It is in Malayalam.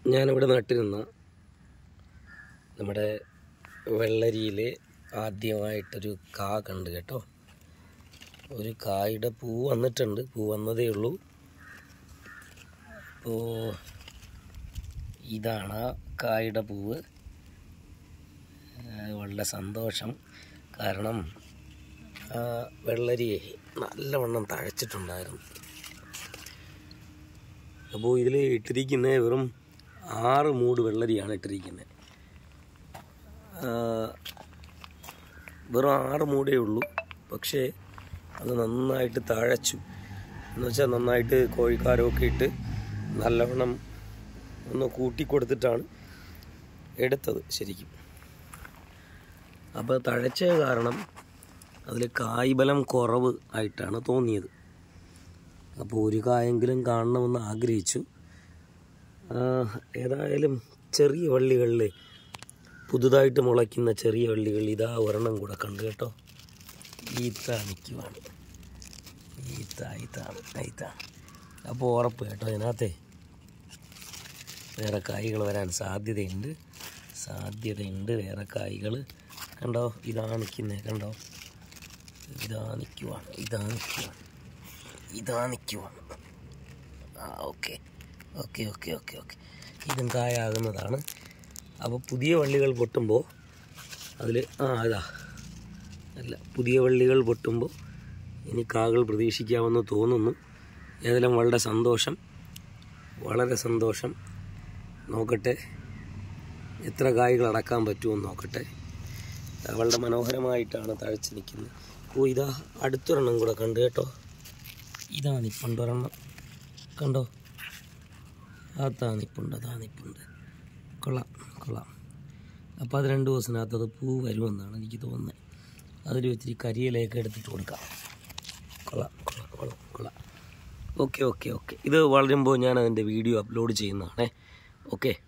ഞാനിവിടെ നട്ടിരുന്ന നമ്മുടെ വെള്ളരിയിൽ ആദ്യമായിട്ടൊരു കാ കണ്ട് കേട്ടോ. ഒരു കായുടെ പൂ വന്നിട്ടുണ്ട്, പൂ വന്നതേ ഉള്ളൂ. അപ്പോൾ ഇതാണ് ആ കായുടെ പൂവ്. വളരെ സന്തോഷം, കാരണം വെള്ളരിയെ നല്ലവണ്ണം തഴച്ചിട്ടുണ്ടായിരുന്നു. അപ്പോൾ ഇതിൽ ഇട്ടിരിക്കുന്നത് വെറും 6 മൂട് വെള്ളരിയാണ് ഇട്ടിരിക്കുന്നത്. വെറും 6 മൂടേ ഉള്ളൂ. പക്ഷേ അത് നന്നായിട്ട് തഴച്ചു. എന്നുവെച്ചാൽ നന്നായിട്ട് കോഴിക്കാരമൊക്കെ ഇട്ട് നല്ലവണ്ണം ഒന്ന് കൂട്ടിക്കൊടുത്തിട്ടാണ് എടുത്തത് ശരിക്കും. അപ്പോൾ തഴച്ച കാരണം അതിൽ കായ്ബലം കുറവ് ആയിട്ടാണ് തോന്നിയത്. അപ്പോൾ ഒരു കായെങ്കിലും കാണണമെന്ന് ആഗ്രഹിച്ചു. ഏതായാലും ചെറിയ വള്ളികളിൽ പുതുതായിട്ട് മുളയ്ക്കുന്ന ചെറിയ വള്ളികൾ ഇതാ ഒരെണ്ണം കൂടെ കണ്ടു കേട്ടോ. നിൽക്കുവാണ്. ഇതാണ്. അപ്പോൾ ഉറപ്പ് കേട്ടോ, ഇതിനകത്തെ വേറെ കായ്കൾ വരാൻ സാധ്യതയുണ്ട്. വേറെ കായ്കൾ കണ്ടോ. ഇതാ നിൽക്കുന്നത് കണ്ടോ. ഇതാ നിൽക്കുവാണ്. ഓക്കെ. ഇതും കായാകുന്നതാണ്. അപ്പോൾ പുതിയ വള്ളികൾ പൊട്ടുമ്പോൾ പുതിയ വള്ളികൾ പൊട്ടുമ്പോൾ ഇനി കാകൾ പ്രതീക്ഷിക്കാമെന്ന് തോന്നുന്നു. ഏതെല്ലാം വളരെ സന്തോഷം. നോക്കട്ടെ എത്ര കായ്കൾ അടക്കാൻ പറ്റുമെന്ന് നോക്കട്ടെ. വളരെ മനോഹരമായിട്ടാണ് തഴച്ച് നിൽക്കുന്നത്. ഇതാ അടുത്തൊരെണ്ണം കൂടെ കണ്ടു കേട്ടോ. ഇതാ നിപ്പുണ്ട് ഒരെണ്ണം കണ്ടോ. അതാ നിപ്പുണ്ട്. കൊള്ളാം. അപ്പോൾ അത് 2 ദിവസത്തിനകത്ത് അത് പൂ വരുമെന്നാണ് എനിക്ക് തോന്നുന്നത്. അതിൽ വെച്ചിരി കരിയിലയൊക്കെ എടുത്തിട്ട് കൊടുക്കാം. കൊള്ളാം. ഓക്കെ. ഇത് വളരുമ്പോൾ ഞാൻ അതിൻ്റെ വീഡിയോ അപ്ലോഡ് ചെയ്യുന്നതാണേ. ഓക്കെ.